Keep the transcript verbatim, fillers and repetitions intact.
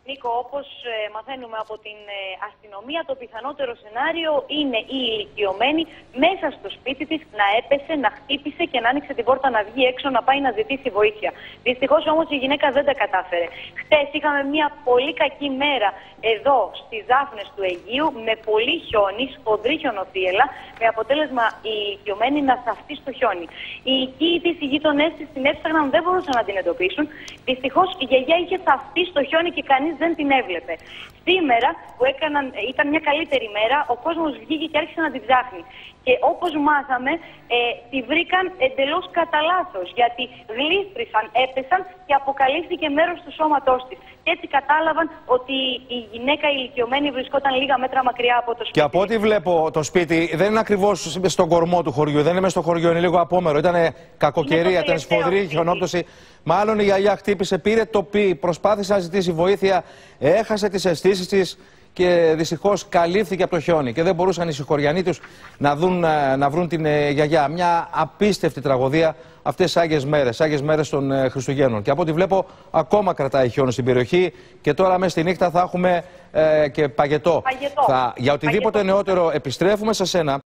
Νίκο, όπως ε, μαθαίνουμε από την ε, αστυνομία, το πιθανότερο σενάριο είναι η ηλικιωμένη μέσα στο σπίτι της να έπεσε, να χτύπησε και να άνοιξε την πόρτα να βγει έξω να πάει να ζητήσει βοήθεια. Δυστυχώς όμως η γυναίκα δεν τα κατάφερε. Χτες είχαμε μια πολύ κακή μέρα εδώ στις Δάφνες του Αιγείου με πολύ χιόνι, σφοδρή χιονοθύελλα, με αποτέλεσμα η ηλικιωμένη να θαυτεί στο χιόνι. Οι οικοί της, οι γείτονές της την έψαχναν, δεν μπορούσαν να την εντοπίσουν. Δυστυχώς η γιαγιά είχε θαυτεί στο χιόνι και κανείς δεν την έβλεπε. Σήμερα που έκαναν, ήταν μια καλύτερη μέρα, ο κόσμος βγήκε και άρχισε να την ψάχνει. Και όπως μάθαμε, ε, τη βρήκαν εντελώς κατά λάθος, γιατί γλίστρησαν, έπεσαν και αποκαλύφθηκε μέρος του σώματός της. Και έτσι κατάλαβαν ότι η γυναίκα ηλικιωμένη βρισκόταν λίγα μέτρα μακριά από το σπίτι. Και από ό,τι βλέπω, το σπίτι δεν είναι ακριβώς στον κορμό του χωριού, δεν είναι μέσα στο χωριό, είναι λίγο απόμερο. Ήταν κακοκαιρία, ήταν σφοδρή χιονόπτωση. Μάλλον η γιαγιά χτύπησε, πήρε τοπί, προσπάθησε να ζητήσει βοήθεια, έχασε τις αισθήσεις της και δυστυχώς καλύφθηκε από το χιόνι. Και δεν μπορούσαν οι συγχωριανοί τους να, δουν, να βρουν την γιαγιά. Μια απίστευτη τραγωδία αυτές τις Άγιες μέρες, Άγιες μέρες των Χριστουγέννων. Και από ό,τι βλέπω, ακόμα κρατάει χιόνι στην περιοχή και τώρα μέσα στη νύχτα θα έχουμε ε, και παγετό. παγετό. Θα, για οτιδήποτε παγετό. νεότερο επιστρέφουμε σε σένα.